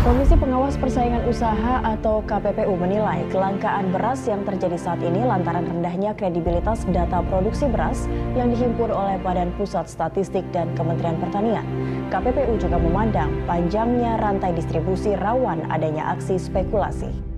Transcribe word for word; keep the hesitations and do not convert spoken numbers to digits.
Komisi Pengawas Persaingan Usaha atau K P P U menilai kelangkaan beras yang terjadi saat ini lantaran rendahnya kredibilitas data produksi beras yang dihimpun oleh Badan Pusat Statistik dan Kementerian Pertanian. K P P U juga memandang panjangnya rantai distribusi rawan adanya aksi spekulasi.